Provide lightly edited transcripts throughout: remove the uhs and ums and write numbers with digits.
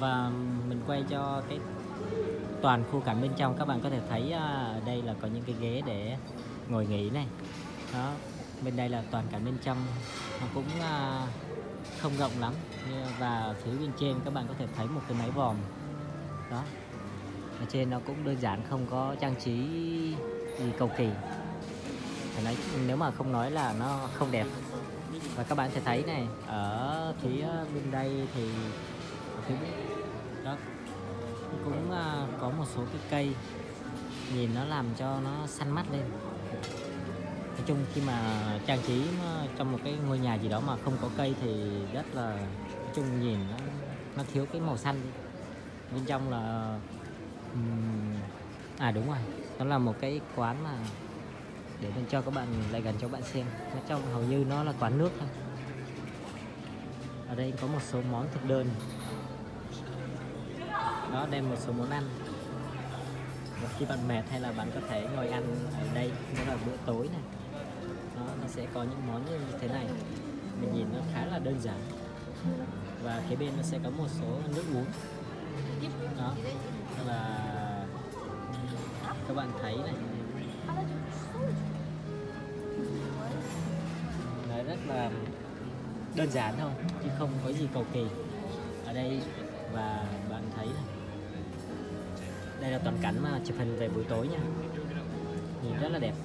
và mình quay cho cái toàn khu cảnh bên trong. Các bạn có thể thấy ở đây là có những cái ghế để ngồi nghỉ này. Đó, bên đây là toàn cảnh bên trong, nó cũng không rộng lắm. Và phía bên trên các bạn có thể thấy một cái mái vòm. Đó, ở trên nó cũng đơn giản, không có trang trí gì cầu kỳ. Nếu mà không nói là nó không đẹp. Và các bạn sẽ thấy này, ở phía bên đây thì phía bên đó cũng có một số cái cây nhìn nó làm cho nó xanh mắt lên. Nói chung khi mà trang trí trong một cái ngôi nhà gì đó mà không có cây thì rất là, nói chung nhìn nó thiếu cái màu xanh đi. Bên trong là đúng rồi, nó là một cái quán mà để mình cho các bạn lại gần cho các bạn xem. Nó trong hầu như nó là quán nước thôi. Ở đây có một số món thực đơn. Đó, đây một số món ăn. Và khi bạn mệt hay là bạn có thể ngồi ăn ở đây, đó là bữa tối này. Đó, nó sẽ có những món như thế này. Mình nhìn nó khá là đơn giản. Và phía bên nó sẽ có một số nước uống. Đó, là các bạn thấy này, nó rất là đơn giản thôi chứ không có gì cầu kỳ ở đây. Và bạn thấy này, đây là toàn cảnh mà chụp hình về buổi tối nha, nhìn rất là đẹp.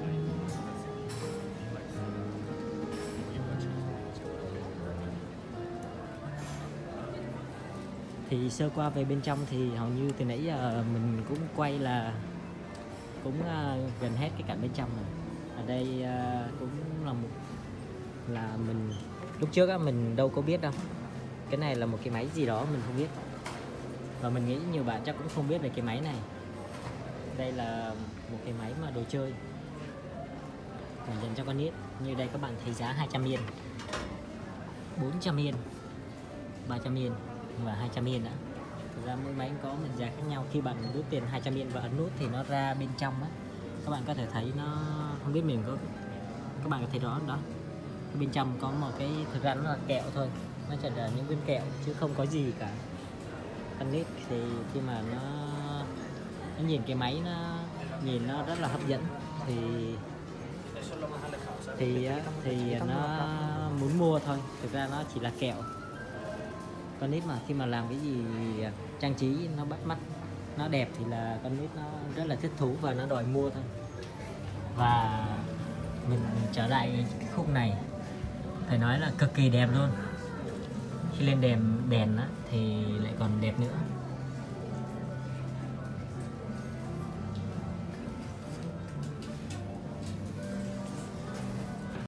Thì sơ qua về bên trong thì hầu như từ nãy giờ mình cũng quay là cũng gần hết cái cảnh bên trong rồi. Ở đây cũng là mình lúc trước mình đâu có biết đâu, cái này là một cái máy gì đó mình không biết, và mình nghĩ nhiều bạn chắc cũng không biết về cái máy này. Đây là một cái máy mà đồ chơi dành cho con nít. Như đây các bạn thấy giá 200 yên, 400 yên, 300 yên và 200 yên đã. Thực ra mỗi máy có một giá khác nhau. Khi bạn rút tiền 200 yên và ấn nút thì nó ra bên trong á, các bạn có thể thấy nó, không biết mình có, các bạn có thấy rõ đó, bên trong có một cái, thực ra nó là kẹo thôi, nó chỉ là những viên kẹo chứ không có gì cả. Con nít thì khi mà nó nhìn cái máy, nó nhìn nó rất là hấp dẫn thì nó muốn mua thôi. Thực ra nó chỉ là kẹo. Con nít mà khi mà làm cái gì trang trí nó bắt mắt, nó đẹp thì là con nít nó rất là thích thú và nó đòi mua thôi. Và mình trở lại cái khúc này phải nói là cực kỳ đẹp luôn. Khi lên đèn á, thì lại còn đẹp nữa.